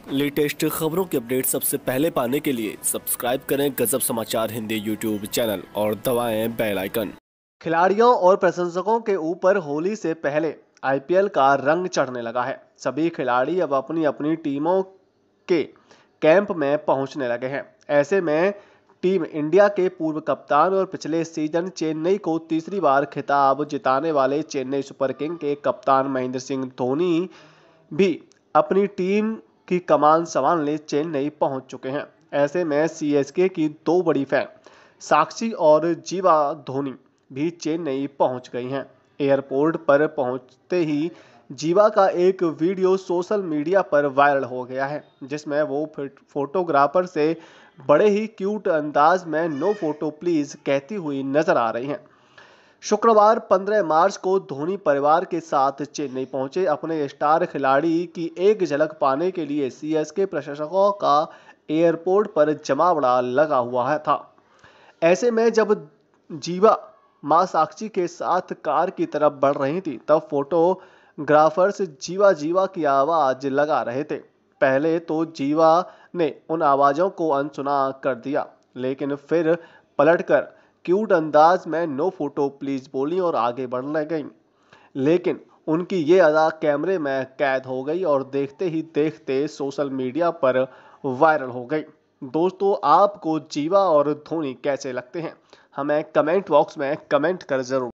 Latest खबरों के update सबसे पहले पाने के लिए सब्सक्राइब करें गजब समाचार हिंदी यूट्यूब चैनल और दबाएं बेल आइकन। खिलाड़ियों और प्रशंसकों के ऊपर होली से पहले आईपीएल का रंग चढ़ने लगा है। सभी खिलाड़ी अब अपनी अपनी टीमों के कैंप में पहुंचने लगे हैं। ऐसे में टीम इंडिया के पूर्व कप्तान और पिछले सीजन चेन्नई को तीसरी बार खिताब जिताने वाले चेन्नई सुपर किंग के कप्तान महेंद्र सिंह धोनी भी अपनी टीम की कमान संभालने चेन्नई पहुंच चुके हैं। ऐसे में सीएसके की दो बड़ी फैन साक्षी और जीवा धोनी भी चेन्नई पहुंच गई हैं। एयरपोर्ट पर पहुंचते ही जीवा का एक वीडियो सोशल मीडिया पर वायरल हो गया है, जिसमें वो फोटोग्राफर से बड़े ही क्यूट अंदाज में नो फोटो प्लीज कहती हुई नजर आ रही हैं। शुक्रवार 15 मार्च को धोनी परिवार के साथ चेन्नई पहुंचे। अपने स्टार खिलाड़ी की एक झलक पाने के लिए सीएसके प्रशंसकों का एयरपोर्ट पर जमावड़ा लगा हुआ था। ऐसे में जब जीवा मां साक्षी के साथ कार की तरफ बढ़ रही थी, तब फोटोग्राफर्स जीवा जीवा की आवाज लगा रहे थे। पहले तो जीवा ने उन आवाजों को अनसुना कर दिया, लेकिन फिर पलटकर क्यूट अंदाज में नो फोटो प्लीज बोली और आगे बढ़ने गई। लेकिन उनकी ये अदा कैमरे में कैद हो गई और देखते ही देखते सोशल मीडिया पर वायरल हो गई। दोस्तों, आपको जीवा और धोनी कैसे लगते हैं? हमें कमेंट बॉक्स में कमेंट कर जरूर